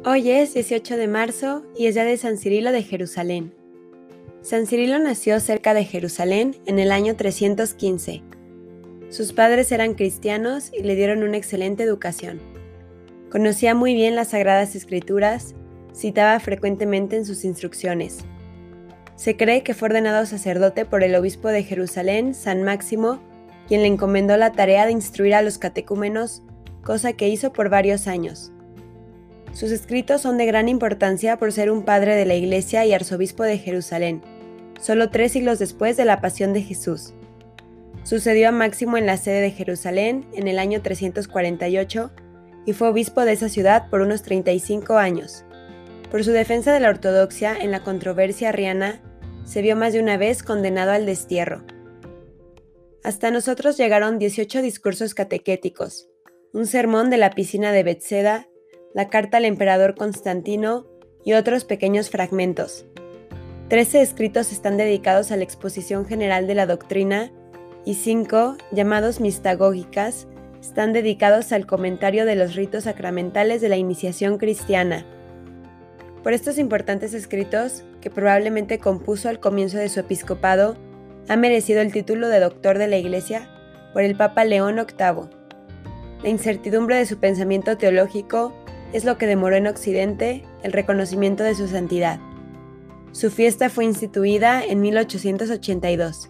Hoy es 18 de marzo y es día de San Cirilo de Jerusalén. San Cirilo nació cerca de Jerusalén en el año 315. Sus padres eran cristianos y le dieron una excelente educación. Conocía muy bien las Sagradas Escrituras, citaba frecuentemente en sus instrucciones. Se cree que fue ordenado sacerdote por el obispo de Jerusalén, San Máximo, quien le encomendó la tarea de instruir a los catecúmenos, cosa que hizo por varios años. Sus escritos son de gran importancia por ser un padre de la Iglesia y arzobispo de Jerusalén, solo 3 siglos después de la pasión de Jesús. Sucedió a Máximo en la sede de Jerusalén en el año 348 y fue obispo de esa ciudad por unos 35 años. Por su defensa de la ortodoxia en la controversia arriana, se vio más de una vez condenado al destierro. Hasta nosotros llegaron 18 discursos catequéticos, un sermón de la piscina de Betseda, la carta al emperador Constantino y otros pequeños fragmentos. 13 escritos están dedicados a la exposición general de la doctrina y 5, llamados mistagógicas, están dedicados al comentario de los ritos sacramentales de la iniciación cristiana. Por estos importantes escritos, que probablemente compuso al comienzo de su episcopado, ha merecido el título de doctor de la Iglesia por el Papa León VIII. La incertidumbre de su pensamiento teológico es lo que demoró en Occidente el reconocimiento de su santidad. Su fiesta fue instituida en 1882.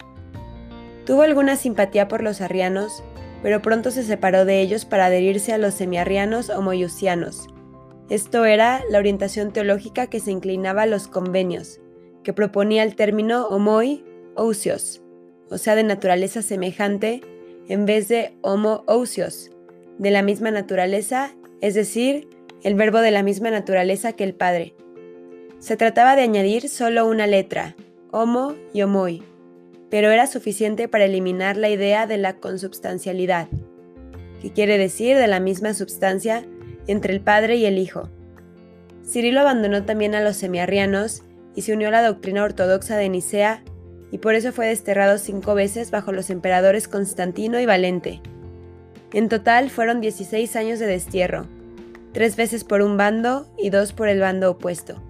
Tuvo alguna simpatía por los arrianos, pero pronto se separó de ellos para adherirse a los semiarrianos o moyusianos. Esto era la orientación teológica que se inclinaba a los convenios, que proponía el término homoi ousios, o sea, de naturaleza semejante, en vez de homo ousios, de la misma naturaleza, es decir, el verbo de la misma naturaleza que el Padre. Se trataba de añadir solo una letra, homo y homoi, pero era suficiente para eliminar la idea de la consubstancialidad, que quiere decir de la misma substancia entre el Padre y el Hijo. Cirilo abandonó también a los semiarrianos y se unió a la doctrina ortodoxa de Nicea, y por eso fue desterrado 5 veces bajo los emperadores Constantino y Valente. En total fueron 16 años de destierro, 3 veces por un bando y 2 por el bando opuesto.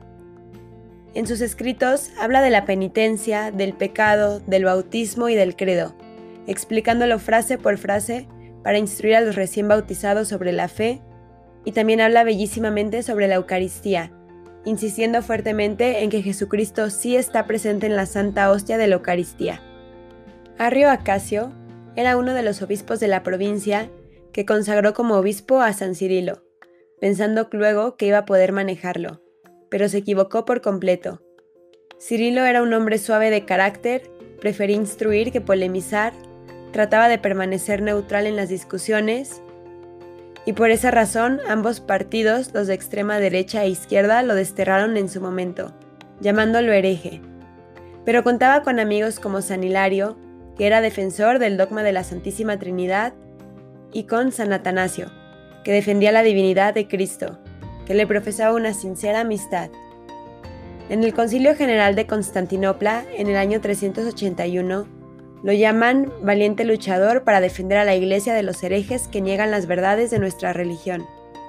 En sus escritos habla de la penitencia, del pecado, del bautismo y del credo, explicándolo frase por frase para instruir a los recién bautizados sobre la fe, y también habla bellísimamente sobre la Eucaristía, insistiendo fuertemente en que Jesucristo sí está presente en la Santa Hostia de la Eucaristía. Arrio Acasio era uno de los obispos de la provincia que consagró como obispo a San Cirilo, pensando luego que iba a poder manejarlo, pero se equivocó por completo. Cirilo era un hombre suave de carácter, prefería instruir que polemizar, trataba de permanecer neutral en las discusiones, y por esa razón ambos partidos, los de extrema derecha e izquierda, lo desterraron en su momento, llamándolo hereje. Pero contaba con amigos como San Hilario, que era defensor del dogma de la Santísima Trinidad, y con San Atanasio, que defendía la divinidad de Cristo, que le profesaba una sincera amistad. En el Concilio General de Constantinopla, en el año 381, lo llaman valiente luchador para defender a la Iglesia de los herejes que niegan las verdades de nuestra religión.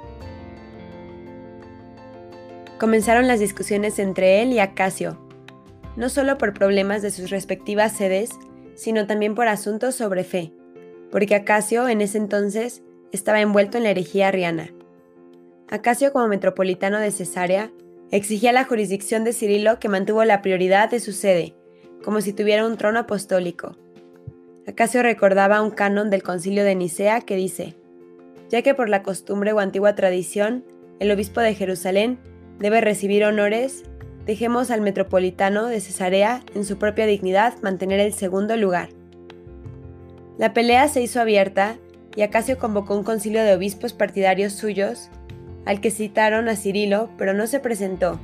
Comenzaron las discusiones entre él y Acasio, no solo por problemas de sus respectivas sedes, sino también por asuntos sobre fe, porque Acasio en ese entonces estaba envuelto en la herejía arriana. Acasio, como metropolitano de Cesarea, exigía la jurisdicción de Cirilo, que mantuvo la prioridad de su sede, como si tuviera un trono apostólico. Acasio recordaba un canon del Concilio de Nicea que dice: ya que por la costumbre o antigua tradición, el obispo de Jerusalén debe recibir honores, dejemos al metropolitano de Cesarea, en su propia dignidad, mantener el segundo lugar. La pelea se hizo abierta y Acasio convocó un concilio de obispos partidarios suyos, al que citaron a Cirilo, pero no se presentó.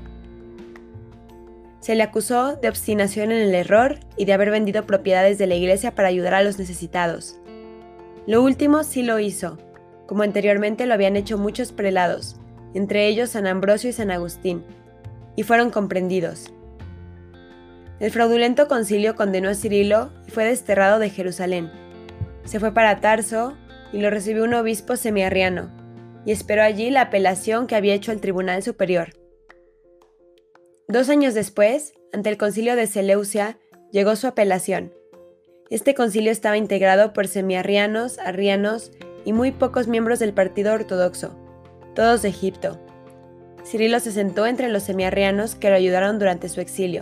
Se le acusó de obstinación en el error y de haber vendido propiedades de la Iglesia para ayudar a los necesitados. Lo último sí lo hizo, como anteriormente lo habían hecho muchos prelados, entre ellos San Ambrosio y San Agustín, y fueron comprendidos. El fraudulento concilio condenó a Cirilo y fue desterrado de Jerusalén. Se fue para Tarso y lo recibió un obispo semiarriano, y esperó allí la apelación que había hecho el Tribunal Superior. 2 años después, ante el Concilio de Seleucia, llegó su apelación. Este concilio estaba integrado por semiarrianos, arrianos y muy pocos miembros del partido ortodoxo, todos de Egipto. Cirilo se sentó entre los semiarrianos que lo ayudaron durante su exilio.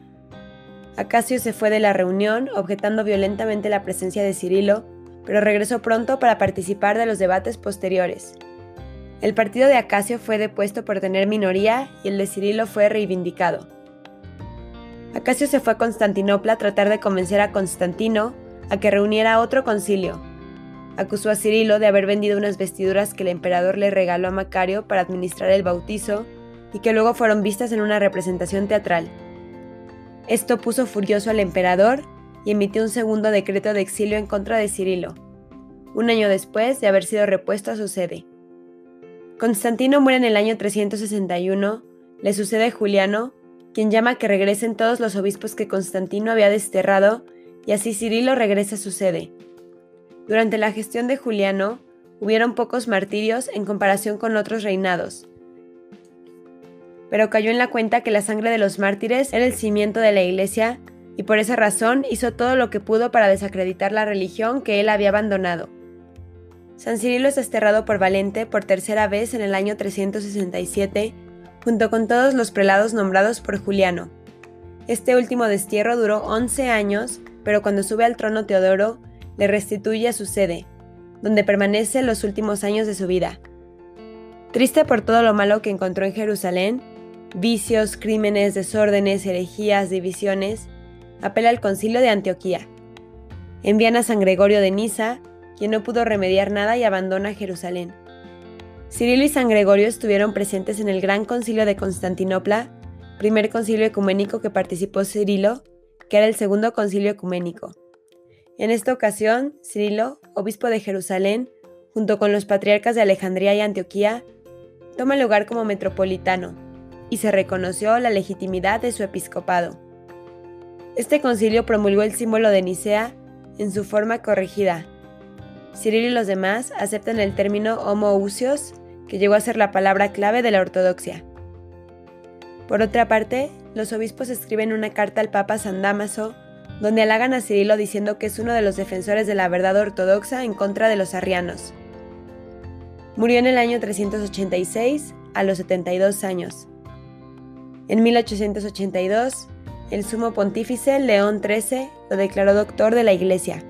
Acasio se fue de la reunión, objetando violentamente la presencia de Cirilo, pero regresó pronto para participar de los debates posteriores. El partido de Acasio fue depuesto por tener minoría y el de Cirilo fue reivindicado. Acasio se fue a Constantinopla a tratar de convencer a Constantino a que reuniera otro concilio. Acusó a Cirilo de haber vendido unas vestiduras que el emperador le regaló a Macario para administrar el bautizo y que luego fueron vistas en una representación teatral. Esto puso furioso al emperador y emitió un segundo decreto de exilio en contra de Cirilo, un año después de haber sido repuesto a su sede. Constantino muere en el año 361, le sucede Juliano, quien llama a que regresen todos los obispos que Constantino había desterrado y así Cirilo regresa a su sede. Durante la gestión de Juliano, hubieron pocos martirios en comparación con otros reinados, pero cayó en la cuenta que la sangre de los mártires era el cimiento de la Iglesia y por esa razón hizo todo lo que pudo para desacreditar la religión que él había abandonado. San Cirilo es desterrado por Valente por tercera vez en el año 367, junto con todos los prelados nombrados por Juliano. Este último destierro duró 11 años, pero cuando sube al trono Teodoro, le restituye a su sede, donde permanece los últimos años de su vida. Triste por todo lo malo que encontró en Jerusalén, vicios, crímenes, desórdenes, herejías, divisiones, apela al Concilio de Antioquía. Envían a San Gregorio de Nisa, quien no pudo remediar nada y abandona Jerusalén. Cirilo y San Gregorio estuvieron presentes en el Gran Concilio de Constantinopla, primer concilio ecuménico que participó Cirilo, que era el segundo concilio ecuménico. En esta ocasión, Cirilo, obispo de Jerusalén, junto con los patriarcas de Alejandría y Antioquía, toma lugar como metropolitano, y se reconoció la legitimidad de su episcopado. Este concilio promulgó el símbolo de Nicea en su forma corregida. Cirilo y los demás aceptan el término homoousios, que llegó a ser la palabra clave de la ortodoxia. Por otra parte, los obispos escriben una carta al Papa San Dámaso, donde halagan a Cirilo diciendo que es uno de los defensores de la verdad ortodoxa en contra de los arrianos. Murió en el año 386, a los 72 años. En 1882, el sumo pontífice León XIII lo declaró doctor de la Iglesia.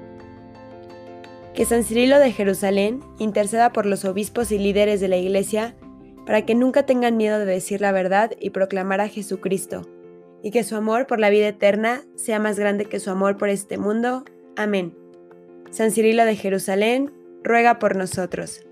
Que San Cirilo de Jerusalén interceda por los obispos y líderes de la Iglesia para que nunca tengan miedo de decir la verdad y proclamar a Jesucristo, y que su amor por la vida eterna sea más grande que su amor por este mundo. Amén. San Cirilo de Jerusalén, ruega por nosotros.